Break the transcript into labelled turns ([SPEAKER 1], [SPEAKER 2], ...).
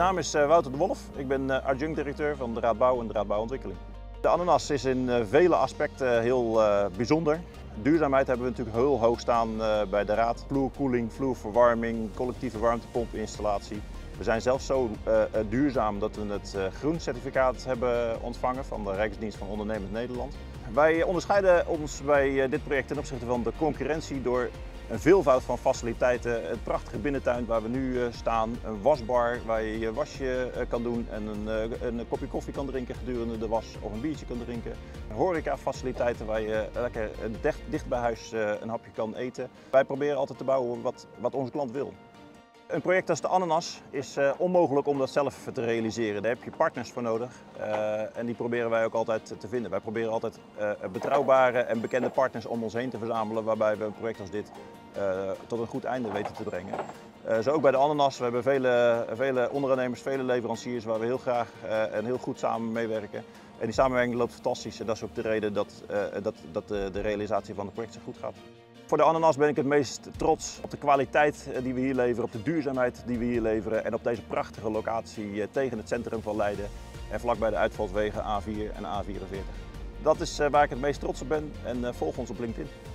[SPEAKER 1] naam is Wouter de Wolf. Ik ben adjunct-directeur van de Raad Bouw en de Raad Bouwontwikkeling. De ananas is in vele aspecten heel bijzonder. Duurzaamheid hebben we natuurlijk heel hoog staan bij de Raad. Vloerkoeling, vloerverwarming, collectieve warmtepomp-installatie. We zijn zelfs zo duurzaam dat we het groencertificaat hebben ontvangen van de Rijksdienst van Ondernemend Nederland. Wij onderscheiden ons bij dit project ten opzichte van de concurrentie door een veelvoud van faciliteiten. Een prachtige binnentuin waar we nu staan, een wasbar waar je je wasje kan doen en een kopje koffie kan drinken gedurende de was of een biertje kan drinken. Horecafaciliteiten waar je lekker dicht bij huis een hapje kan eten. Wij proberen altijd te bouwen wat onze klant wil. Een project als de ananas is onmogelijk om dat zelf te realiseren. Daar heb je partners voor nodig en die proberen wij ook altijd te vinden. Wij proberen altijd betrouwbare en bekende partners om ons heen te verzamelen waarbij we een project als dit tot een goed einde weten te brengen. Zo ook bij de ananas. We hebben vele ondernemers, vele leveranciers waar we heel graag en heel goed samen meewerken. En die samenwerking loopt fantastisch en dat is ook de reden dat de realisatie van het project zo goed gaat. Voor de ananas ben ik het meest trots op de kwaliteit die we hier leveren, op de duurzaamheid die we hier leveren en op deze prachtige locatie tegen het centrum van Leiden en vlakbij de uitvalswegen A4 en A44. Dat is waar ik het meest trots op ben en volg ons op LinkedIn.